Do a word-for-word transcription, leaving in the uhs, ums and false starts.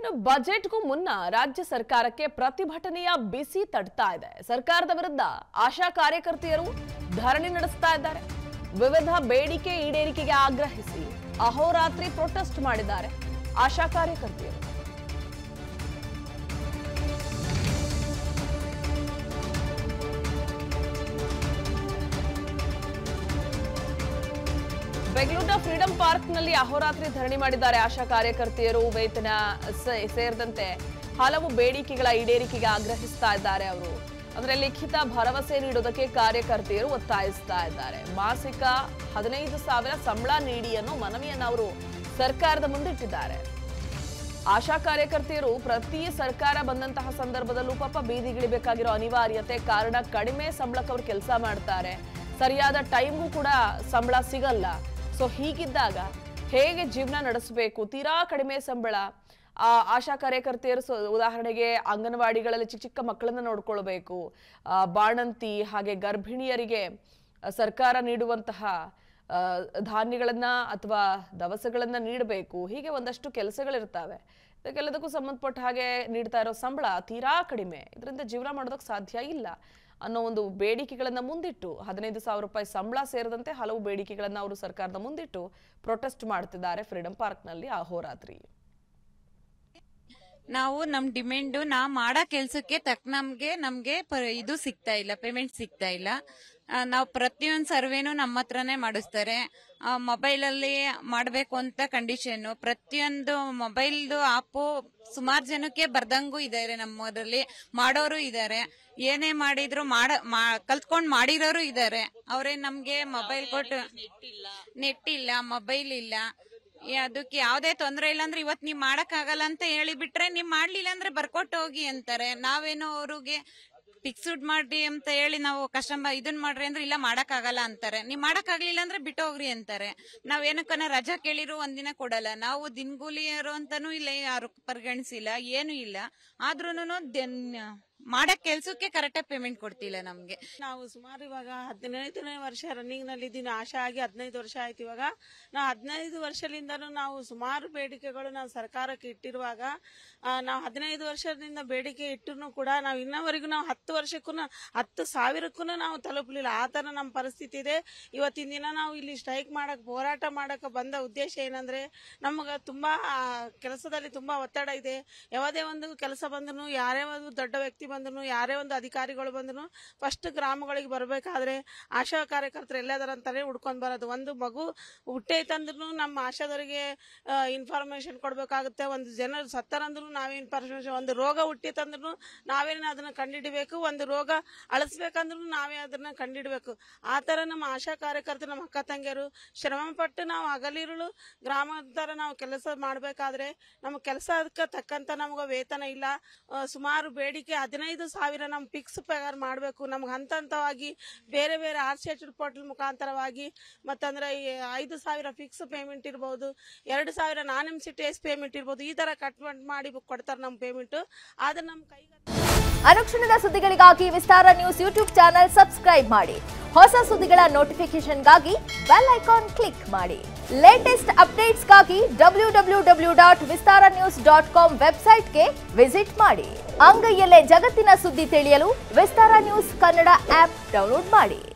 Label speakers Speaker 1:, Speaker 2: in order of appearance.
Speaker 1: ಬಜೆಟ್ಗೂ ಮುನ್ನ ರಾಜ್ಯ ಸರ್ಕಾರಕ್ಕೆ ಪ್ರತಿಭಟನೆಯ ಬಿಸಿ ತಡ್ತಾ ಇದೆ. ಸರ್ಕಾರದ ವಿರುದ್ಧ ಆಶಾ ಕಾರ್ಯಕರ್ತೆಯರು ಧರಣಿ ನಡೆಸ್ತಾ ಇದ್ದಾರೆ. ವಿವಿಧ ಬೇಡಿಕೆ ಈಡೇರಿಕೆಗೆ ಆಗ್ರಹಿಸಿ ಅಹೋರಾತ್ರಿ ಪ್ರೊಟೆಸ್ಟ್ ಮಾಡಿದ್ದಾರೆ ಆಶಾ ಕಾರ್ಯಕರ್ತೆಯರು. ಬೆಂಗಳೂರಿನ ಫ್ರೀಡಂ ಪಾರ್ಕ್ ನಲ್ಲಿ ಅಹೋರಾತ್ರಿ ಧರಣಿ ಮಾಡಿದ್ದಾರೆ ಆಶಾ ಕಾರ್ಯಕರ್ತೆಯರು. ವೇತನ ಸೇರಿದಂತೆ ಹಲವು ಬೇಡಿಕೆಗಳ ಈಡೇರಿಕೆಗೆ ಆಗ್ರಹಿಸ್ತಾ ಇದ್ದಾರೆ. ಅವರು ಅಂದ್ರೆ ಲಿಖಿತ ಭರವಸೆ ನೀಡುವುದಕ್ಕೆ ಕಾರ್ಯಕರ್ತೆಯರು ಒತ್ತಾಯಿಸ್ತಾ ಇದ್ದಾರೆ. ಮಾಸಿಕ ಹದಿನೈದು ಸಾವಿರ ಸಂಬಳ ನೀಡಿ ಅನ್ನೋ ಮನವಿಯನ್ನು ಅವರು ಸರ್ಕಾರದ ಮುಂದಿಟ್ಟಿದ್ದಾರೆ. ಆಶಾ ಕಾರ್ಯಕರ್ತೆಯರು ಪ್ರತಿ ಸರ್ಕಾರ ಬಂದಂತಹ ಸಂದರ್ಭದಲ್ಲೂ ಪಾಪ ಬೀದಿಗಿಳಿಬೇಕಾಗಿರೋ ಅನಿವಾರ್ಯತೆ ಕಾರಣ ಕಡಿಮೆ ಸಂಬಳಕ್ಕೆ ಅವರು ಕೆಲಸ ಮಾಡ್ತಾರೆ. ಸರಿಯಾದ ಟೈಮ್ಗೂ ಕೂಡ ಸಂಬಳ ಸಿಗಲ್ಲ. ಸೊ ಹೀಗಿದ್ದಾಗ ಹೇಗೆ ಜೀವನ ನಡೆಸಬೇಕು? ತೀರಾ ಕಡಿಮೆ ಸಂಬಳ. ಆ ಆಶಾ ಕಾರ್ಯಕರ್ತೆಯರು ಉದಾಹರಣೆಗೆ ಅಂಗನವಾಡಿಗಳಲ್ಲಿ ಚಿಕ್ಕ ಚಿಕ್ಕ ಮಕ್ಕಳನ್ನ ನೋಡ್ಕೊಳ್ಬೇಕು, ಬಾಣಂತಿ ಹಾಗೆ ಗರ್ಭಿಣಿಯರಿಗೆ ಸರ್ಕಾರ ನೀಡುವಂತಹ ಧಾನ್ಯಗಳನ್ನ ಅಥವಾ ದವಸಗಳನ್ನ ನೀಡಬೇಕು. ಹೀಗೆ ಒಂದಷ್ಟು ಕೆಲಸಗಳಿರ್ತವೆ. ಇದಕ್ಕೆಲ್ಲದಕ್ಕೂ ಸಂಬಂಧಪಟ್ಟ ಹಾಗೆ ನೀಡ್ತಾ ಇರೋ ಸಂಬಳ ತೀರಾ ಕಡಿಮೆ. ಇದರಿಂದ ಜೀವನ ಮಾಡೋದಕ್ಕೆ ಸಾಧ್ಯ ಇಲ್ಲ ಅನ್ನೋ ಒಂದು ಬೇಡಿಕೆಗಳನ್ನ ಮುಂದಿಟ್ಟು ಹದಿನೈದು ಸಾವಿರ ರೂಪಾಯಿ ಸಂಬಳ ಸೇರಿದಂತೆ ಹಲವು ಬೇಡಿಕೆಗಳನ್ನ ಅವರು ಸರ್ಕಾರದ ಮುಂದಿಟ್ಟು ಪ್ರೊಟೆಸ್ಟ್ ಮಾಡ್ತಿದ್ದಾರೆ ಫ್ರೀಡಂ ಪಾರ್ಕ್ ನಲ್ಲಿ ಅಹೋರಾತ್ರಿ.
Speaker 2: ನಾವು ನಮ್ ಡಿಮ್ಯಾಂಡ್ ನಾ ಮಾಡೋ ಕೆಲ್ಸಕ್ಕೆ ತಕ್ಕ ನಮ್ಗೆ ನಮ್ಗೆ ಇದು ಸಿಗ್ತಾ ಇಲ್ಲ, ಪೇಮೆಂಟ್ ಸಿಗ್ತಾ ಇಲ್ಲ. ನಾವು ಪ್ರತಿಯೊಂದು ಸರ್ವೇನು ನಮ್ಮ ಹತ್ರನೇ ಮಾಡಿಸ್ತಾರೆ. ಮೊಬೈಲ್ ಅಲ್ಲಿ ಮಾಡ್ಬೇಕು ಅಂತ ಕಂಡೀಷನ್. ಪ್ರತಿಯೊಂದು ಮೊಬೈಲ್ದು ಆಪು ಸುಮಾರು ಜನಕ್ಕೆ ಬರ್ದಂಗೂ ಇದಾರೆ, ನಮ್ಮದ್ರಲ್ಲಿ ಮಾಡೋರು ಇದಾರೆ. ಏನೇ ಮಾಡಿದ್ರು ಮಾಡ ಕಲ್ತ್ಕೊಂಡ್ ಮಾಡಿರೋರು ಇದಾರೆ. ಅವ್ರೇ ನಮ್ಗೆ ಮೊಬೈಲ್ ಕೊಟ್ಟು ನೆಟ್ ಇಲ್ಲ, ಮೊಬೈಲ್ ಇಲ್ಲ, ಅದಕ್ಕೆ ಯಾವ್ದೇ ತೊಂದ್ರೆ ಇಲ್ಲ ಅಂದ್ರೆ ಇವತ್ ನೀವ್ ಮಾಡಕ್ ಆಗಲ್ಲ ಅಂತ ಹೇಳಿ ಬಿಟ್ರೆ, ನೀವ್ ಮಾಡ್ಲಿಲ್ಲ ಅಂದ್ರೆ ಬರ್ಕೊಟ್ಟು ಹೋಗಿ ಅಂತಾರೆ. ನಾವೇನೋ ಅವ್ರಿಗೆ ಫಿಕ್ಸ್ಡ್ ಮಾಡಿ ಅಂತ ಹೇಳಿ ನಾವು ಕಸ್ಟಮರ್ ಇದನ್ ಮಾಡ್ರಿ ಅಂದ್ರೆ ಇಲ್ಲ ಮಾಡಕ್ ಆಗಲ್ಲ ಅಂತಾರೆ. ನೀವ್ ಮಾಡಕ್ ಆಗ್ಲಿಲ್ಲ ಅಂದ್ರೆ ಬಿಟ್ಟೋಗ್ರಿ ಅಂತಾರೆ. ನಾವ್ ಏನಕ್ಕನ ರಜಾ ಕೇಳಿರು ಒಂದಿನ ಕೊಡಲ್ಲ. ನಾವು ದಿನಗೂಲಿಯರು ಅಂತಾನು ಇಲ್ಲ, ಯಾರು ಪರಿಗಣಿಸಿಲ್ಲ, ಏನು ಇಲ್ಲ. ಆದ್ರೂನು ಮಾಡಕ್ ಕೆಲ್ಸಕ್ಕೆ ಕರೆಕ್ಟ್ ಆಗಿ ಪೇಮೆಂಟ್ ಕೊಡ್ತಿಲ್ಲ ನಮ್ಗೆ.
Speaker 3: ನಾವು ಸುಮಾರು ಇವಾಗ ಹದಿನೈದನೇ ವರ್ಷ ರನ್ನಿಂಗ್ ನಲ್ಲಿ ಇದ್ದೀನಿ. ಆಶಾ ಆಗಿ ಹದಿನೈದು ವರ್ಷ ಆಯ್ತು. ಇವಾಗ ನಾವು ಹದಿನೈದು ವರ್ಷದಿಂದನೂ ನಾವು ಸುಮಾರು ಬೇಡಿಕೆಗಳು ನಾವು ಸರ್ಕಾರಕ್ಕೆ ಇಟ್ಟಿರುವಾಗ ನಾವು ಹದಿನೈದು ವರ್ಷದಿಂದ ಬೇಡಿಕೆ ಇಟ್ಟರು ಕೂಡ ನಾವು ಇನ್ನವರೆಗೂ ನಾವು ಹತ್ತು ವರ್ಷಕ್ಕೂ ಹತ್ತು ಸಾವಿರಕ್ಕೂ ನಾವು ತಲುಪಲಿಲ್ಲ. ಆ ತರ ನಮ್ಮ ಪರಿಸ್ಥಿತಿ ಇದೆ. ಇವತ್ತಿನ ದಿನ ನಾವು ಇಲ್ಲಿ ಸ್ಟ್ರೈಕ್ ಮಾಡಕ್ ಹೋರಾಟ ಮಾಡಕ್ ಬಂದ ಉದ್ದೇಶ ಏನಂದ್ರೆ, ನಮಗ ತುಂಬಾ ಕೆಲಸದಲ್ಲಿ ತುಂಬಾ ಒತ್ತಡ ಇದೆ. ಯಾವುದೇ ಒಂದು ಕೆಲಸ ಬಂದ್ರು, ಯಾರೇ ಒಂದು ದೊಡ್ಡ ವ್ಯಕ್ತಿ ಬಂದ್ರು, ಯಾರೇ ಒಂದು ಅಧಿಕಾರಿಗಳು ಬಂದ್ರು ಫಸ್ಟ್ ಗ್ರಾಮಗಳಿಗೆ ಬರಬೇಕಾದ್ರೆ ಆಶಾ ಕಾರ್ಯಕರ್ತರು ಎಲ್ಲದಾರ ಅಂತಾನೆ ಹುಡ್ಕೊಂಡ್ ಬರೋದು. ಒಂದು ಮಗು ಹುಟ್ಟೈತಂದ್ರು ನಮ್ಮ ಆಶಾದವರಿಗೆ ಇನ್ಫಾರ್ಮೇಶನ್ ಕೊಡ್ಬೇಕಾಗುತ್ತೆ. ಒಂದು ಜನರು ಸತ್ತರಂದ್ರು ನಾವೇ ಇನ್ಫಾರ್ಮೇಶನ್. ಒಂದು ರೋಗ ಹುಟ್ಟಿತಂದ್ರು ನಾವೇನ ಅದನ್ನ ಕಂಡಿಡಿಬೇಕು. ಒಂದು ರೋಗ ಅಳಿಸ್ಬೇಕಂದ್ರು ನಾವೇ ಅದನ್ನ ಕಂಡಿಡ್ಬೇಕು. ಆ ತರ ನಮ್ಮ ಆಶಾ ಕಾರ್ಯಕರ್ತರು, ನಮ್ಮ ಅಕ್ಕ ತಂಗಿಯರು ಶ್ರಮ ಪಟ್ಟು ನಾವು ಹಗಲಿರುಳು ಗ್ರಾಮಾಂತರ ನಾವು ಕೆಲಸ ಮಾಡ್ಬೇಕಾದ್ರೆ ನಮ್ಮ ಕೆಲಸಕ್ಕೆ ತಕ್ಕಂತ ನಮ್ಗ ವೇತನ ಇಲ್ಲ. ಸುಮಾರು ಬೇಡಿಕೆ ಹದಿನೈದು ಸಾವಿರ ನಮ್ ಫಿಕ್ಸ್ ಪಗಾರ ಮಾಡ್ಬೇಕು. ನಮ್ಗೆ ಹಂತ ಹಂತವಾಗಿ ಬೇರೆ ಬೇರೆ ಆರ್ ಸಿ ಎಚ್ ಪೋರ್ಟಲ್ ಮುಖಾಂತರವಾಗಿ ಮತ್ತಂದ್ರೆ ಐದು ಸಾವಿರ ಫಿಕ್ಸ್ ಪೇಮೆಂಟ್ ಇರ್ಬೋದು, ಎರಡು ಸಾವಿರ non M C T S payment ಇರ್ಬೋದು. ಈ ತರ ಕಟ್ ಮಾಡಿ ಕೊಡ್ತಾರೆ ನಮ್ ಪೇಮೆಂಟ್. ಆದ್ರೆ ನಮ್ ಕೈಗೆ
Speaker 4: ಅನುಕ್ಷಣದ ಸುದ್ದಿಗಳಿಗಾಗಿ Vistara news YouTube channel subscribe ಮಾಡಿ. ಹೊಸ ಸುದ್ದಿಗಳ ನೋಟಿಫಿಕೇಶನ್ಗಾಗಿ ಬೆಲ್ ಐಕಾನ್ ಕ್ಲಿಕ್ ಮಾಡಿ. ಲೇಟೆಸ್ಟ್ ಅಪ್ಡೇಟ್ಸ್ಗಾಗಿ W W W dot Vistara news dot com ವೆಬ್ಸೈಟ್ಗೆ ವಿಸಿಟ್ ಮಾಡಿ. ಅಂಗೈಯಲ್ಲೇ ಜಗತ್ತಿನ ಸುದ್ದಿ ತಿಳಿಯಲು Vistara news Kannada app download ಮಾಡಿ.